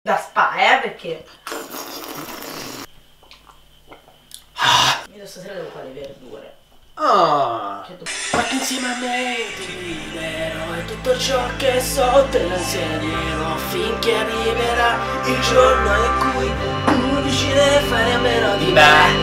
da spa, perché io stasera devo fare le verdure. Perché insieme a me ti guiderò e tutto ciò che so te lo insegnerò finché arriverà il giorno in cui tu riuscirai a fare a meno di me.